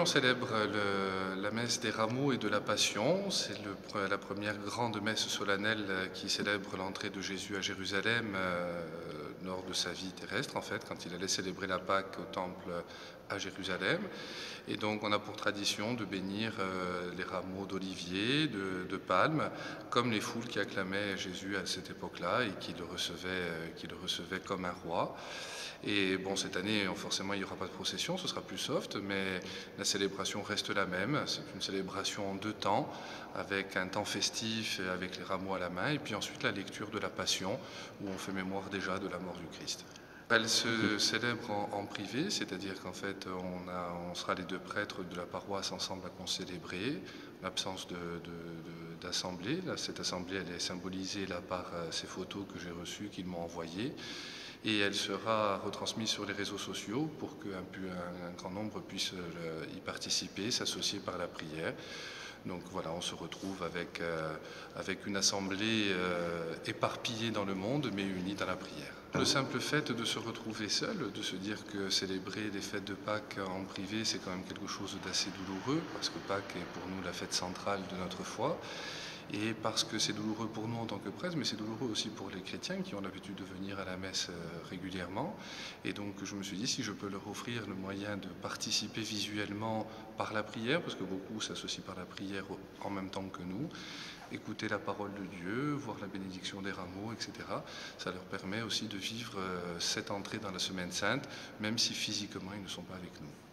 on célèbre la messe des rameaux et de la Passion. C'est la première grande messe solennelle qui célèbre l'entrée de Jésus à Jérusalem lors de sa vie terrestre, en fait, quand il allait célébrer la Pâque au temple à Jérusalem. Et donc on a pour tradition de bénir les rameaux d'olivier, de palmes, comme les foules qui acclamaient Jésus à cette époque-là et qui le recevaient comme un roi. Et bon, cette année, forcément, il n'y aura pas de procession, ce sera plus soft, mais la célébration reste la même. C'est une célébration en 2 temps, avec un temps festif et avec les rameaux à la main, et puis ensuite la lecture de la Passion, où on fait mémoire déjà de la mort du Christ. Elle se célèbre en privé, c'est-à-dire qu'en fait, on sera les 2 prêtres de la paroisse ensemble à concélébrer, l'absence d'assemblée. Cette assemblée, elle est symbolisée là par ces photos que j'ai reçues, qu'ils m'ont envoyées. Et elle sera retransmise sur les réseaux sociaux pour qu'un grand nombre puisse y participer, s'associer par la prière. Donc voilà, on se retrouve avec une assemblée éparpillée dans le monde, mais unie dans la prière. Le simple fait de se retrouver seul, de se dire que célébrer les fêtes de Pâques en privé, c'est quand même quelque chose d'assez douloureux, parce que Pâques est pour nous la fête centrale de notre foi. Et parce que c'est douloureux pour nous en tant que prêtre, mais c'est douloureux aussi pour les chrétiens qui ont l'habitude de venir à la messe régulièrement. Et donc je me suis dit, si je peux leur offrir le moyen de participer visuellement par la prière, parce que beaucoup s'associent par la prière en même temps que nous, écouter la parole de Dieu, voir la bénédiction des rameaux, etc. Ça leur permet aussi de vivre cette entrée dans la Semaine Sainte, même si physiquement ils ne sont pas avec nous.